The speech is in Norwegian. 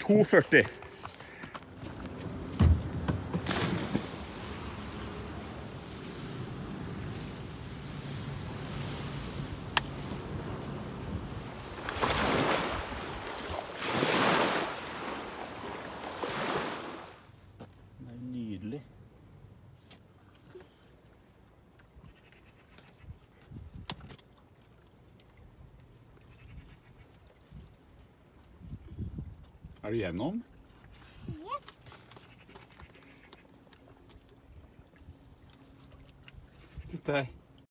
2,40. Det er nydelig. Er du gjennom? Ja. Titt der.